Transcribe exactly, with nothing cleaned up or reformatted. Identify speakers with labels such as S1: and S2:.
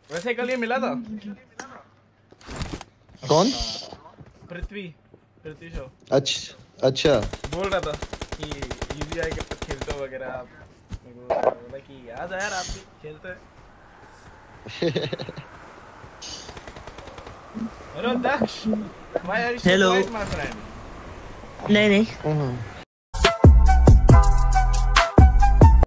S1: वैसे कल ये मिला था।
S2: कौन?
S1: पृथ्वी पृथ्वी शो।
S2: अच्छा अच्छा।
S1: बोल रहा था कि यूजीआई के साथ खेलते हो वगैरह आप। मेरे को बोला कि याद है यार आप भी खेलते हैं। Hello Daksh, why are you so quiet my friend?
S3: नहीं नहीं